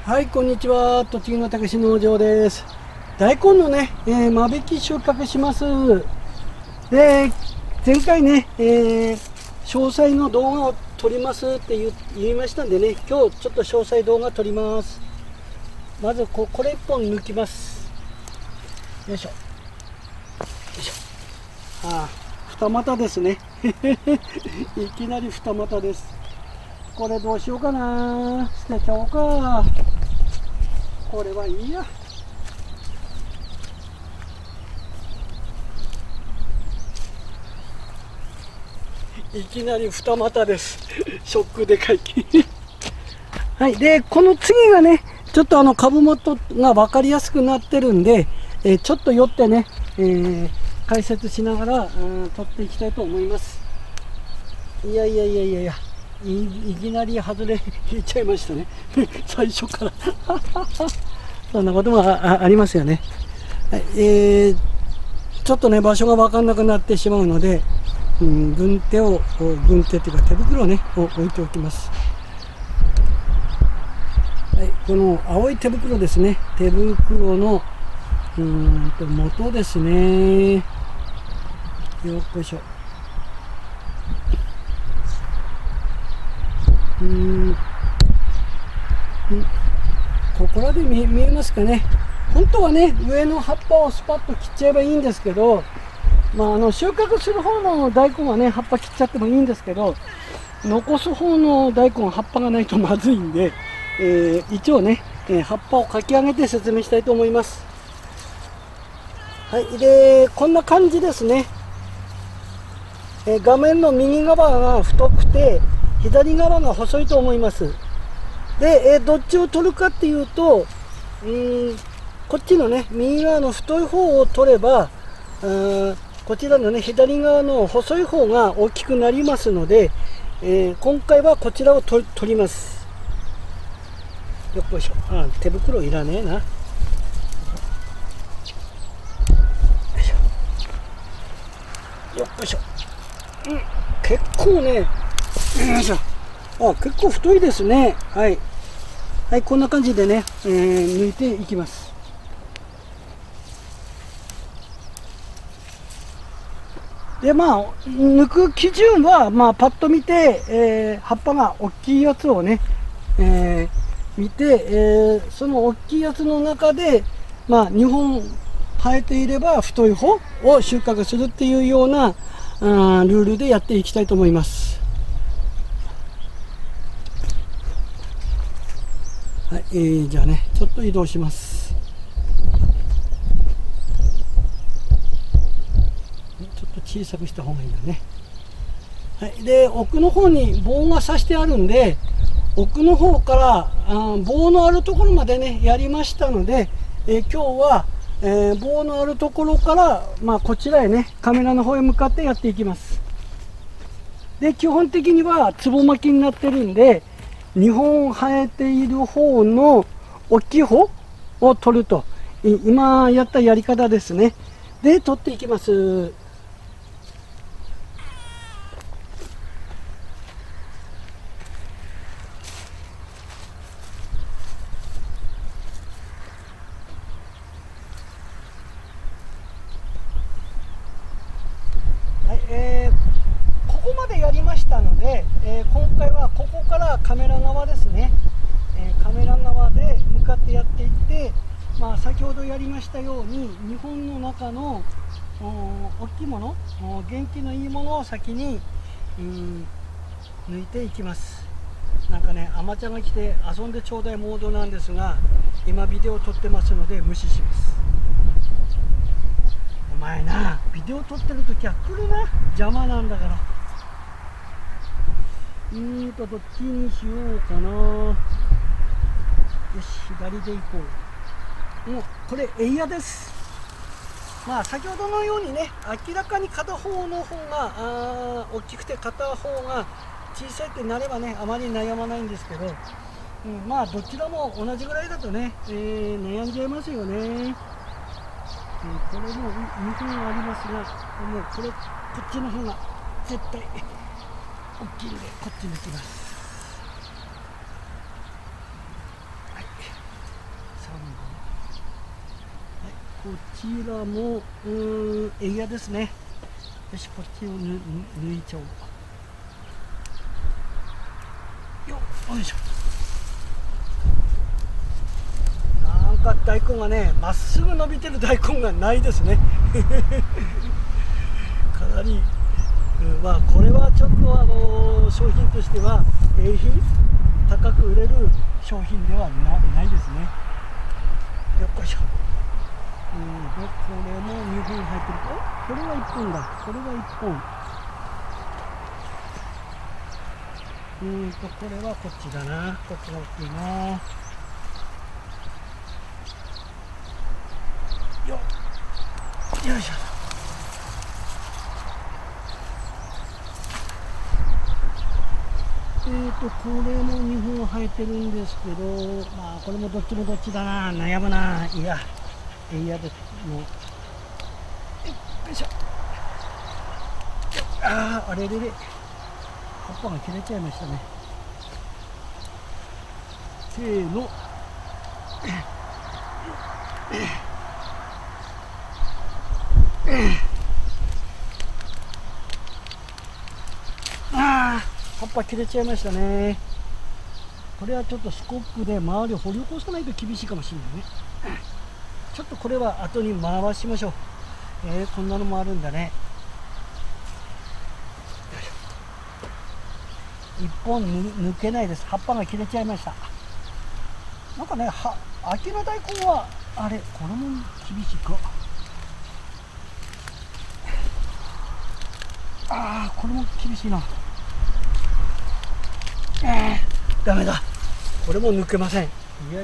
はい、こんにちは。栃木のたけし農場です。大根のね、間引き収穫します。で、前回ね、詳細の動画を撮りますって言いましたんでね、今日ちょっと詳細動画撮ります。まずこれ1本抜きます。よいしょ。よいしょ。二股ですね。いきなり二股です。これどうしようかな。捨てちゃおうか。これはいいや。いきなり二股です。ショックでかい。はい、でこの次がね、ちょっと株元が分かりやすくなってるんで、ちょっと寄ってね、解説しながら取っていきたいと思います。いきなり外れ引いちゃいましたね。最初からそんなことも ありますよね。はい、ちょっとね場所が分かんなくなってしまうので、軍手っていうか手袋をね置いておきます。はい、この青い手袋ですね。手袋の元ですね。よっしょ。ここらで見えますかね。本当はね上の葉っぱをスパッと切っちゃえばいいんですけど、収穫する方の大根はね葉っぱ切っちゃってもいいんですけど、残す方の大根は葉っぱがないとまずいんで、一応ね、葉っぱをかき上げて説明したいと思います。はい、でこんな感じですね。画面の右側が太くて左側が細いと思います。で、どっちを取るかっていうと、こっちのね右側の太い方を取れば、こちらのね左側の細い方が大きくなりますので、今回はこちらを取ります。よっこいしょ。手袋いらねえな。よっこいしょ。結構ね、よいしょ。結構太いですね。はい。はい、こんな感じでね、抜いていきます。で、抜く基準は、パッと見て、葉っぱが大きいやつをね、見て、その大きいやつの中で、2本生えていれば太い方を収穫するっていうようなルールでやっていきたいと思います。はい、じゃあねちょっと移動します。ちょっと小さくした方がいいんだね。はい、で奥の方に棒が刺してあるんで、奥の方から棒のあるところまでねやりましたので、今日は、棒のあるところから、こちらへねカメラの方へ向かってやっていきます。で基本的にはつぼ巻きになってるんで、2本生えている方の大きい方を取ると、今やったやり方ですね。で取っていきます。はい、ここまでやりましたので、今回はここからカメラ側ですね。カメラ側で向かってやっていって、先ほどやりましたように日本の中の大きいもの、元気のいいものを先に抜いていきます。なんかね、アマちゃんが来て遊んでちょうだいモードなんですが、今ビデオ撮ってますので無視します。お前な、ビデオ撮ってるときは来るな、邪魔なんだから。どっちにしようかな。よし、左で行こう。もうこれエイヤです。先ほどのようにね、明らかに片方の方が大きくて片方が小さいってなればね、あまり悩まないんですけど、どちらも同じぐらいだとね、悩んじゃいますよね。これも2本ありますが、もうこっちの方が絶対大きいんで、こっち抜きます。はい。 こちらもエリアですね。よし、こっちを抜いちゃおう。よいしょ。なんか大根がね、まっすぐ伸びてる大根がないですね。かなり、まあこれはちょっと商品としては高く売れる商品ではないですね。よっこいしょ。これも2本入ってるか。これは1本だ。これは1本。これはこっちだな。こっちが大きいな。よいしょ。これも2本生えてるんですけど、まあこれもどっちもどっちだな。悩むな。いやですもう。よいしょ。あれれれ。葉っぱが切れちゃいましたね。せーの。葉っぱ切れちゃいましたね。これはちょっとスコップで周りを掘り起こさないと厳しいかもしれないね。ちょっとこれは後に回しましょう。こんなのもあるんだね。一本抜けないです。葉っぱが切れちゃいました。なんかね、秋の大根はあれ、これも厳しいか。これも厳しいな。ダメだ。これも抜けません。いや、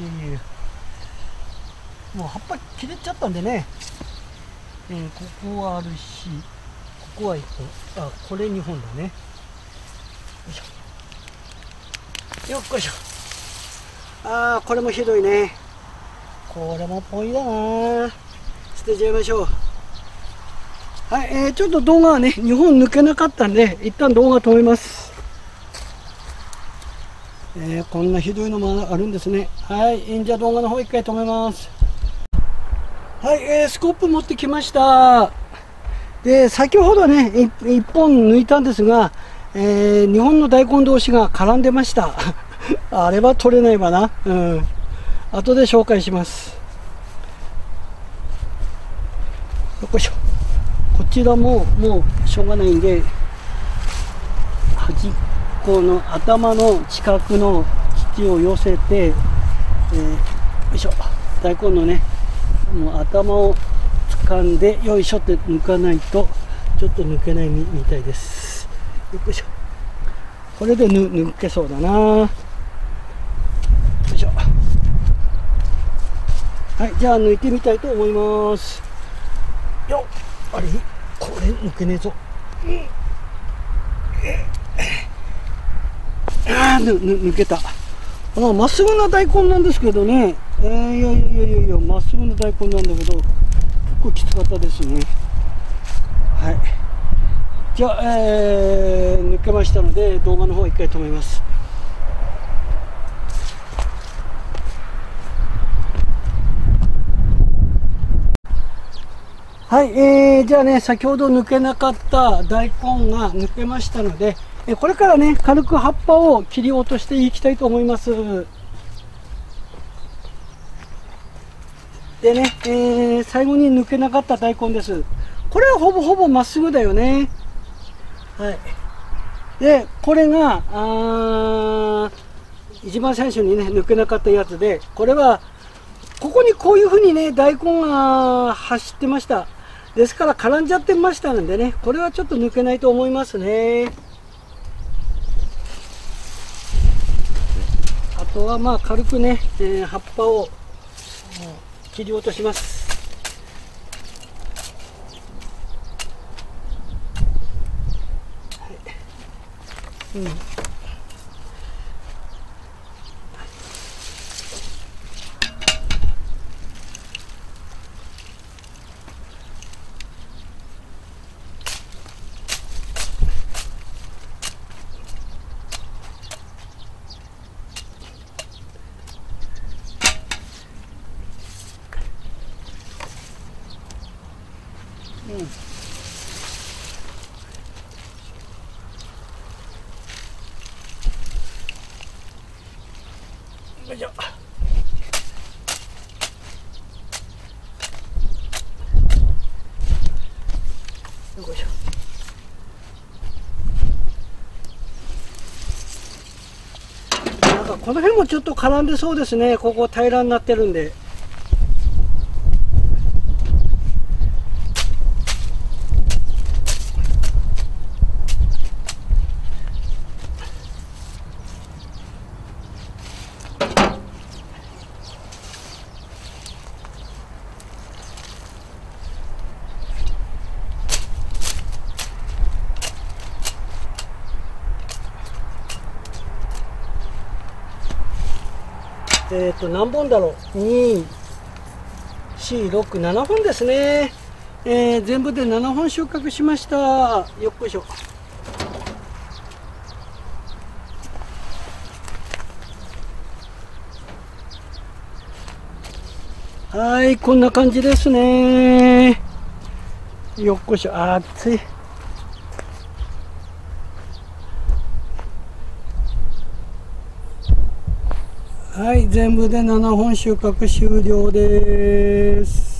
もう葉っぱ切れちゃったんでね。ここはあるし、ここは1本。これ2本だね。よいしょ。よっこいしょ。これもひどいね。これもポイだな。捨てちゃいましょう。はい、ちょっと動画はね、2本抜けなかったんで、一旦動画止めます。こんなひどいのもあるんですね。はい、じゃあ動画の方一回止めます。はい、スコップ持ってきました。で、先ほどね、1本抜いたんですが、2本の大根同士が絡んでました。あれは取れないわな。後で紹介します。よいしょ。こちらももうしょうがないんで、端っこの頭の近くの土を寄せて、よいしょ。大根のね、もう頭を掴んでよいしょって抜かないとちょっと抜けないみたいです。よいしょ。これで抜けそうだな。よいしょ。はい、じゃあ抜いてみたいと思います。よっ、あれ、これ抜けねえぞ。抜けた。まっすぐな大根なんですけどね。いや、まっすぐな大根なんだけど、結構きつかったですね。はい。じゃあ、抜けましたので、動画の方一回止めます。はい、じゃあね、先ほど抜けなかった大根が抜けましたので、これからね、軽く葉っぱを切り落としていきたいと思います。でね、最後に抜けなかった大根です。これはほぼまっすぐだよね。はい。で、これが、一番最初にね、抜けなかったやつで、これは、ここにこういうふうにね、大根が走ってました。ですから絡んじゃってましたのでね、これはちょっと抜けないと思いますね。あとはまあ軽くね、葉っぱを切り落とします。はい、 よいしょ。よいしょ。なんかこの辺もちょっと絡んでそうですね。ここ平らになってるんで。何本だろう、2、4、6、7本ですね。全部で7本収穫しました。よっこいしょ。はい、こんな感じですね。よっこいしょ。暑い。はい、全部で7本収穫終了です。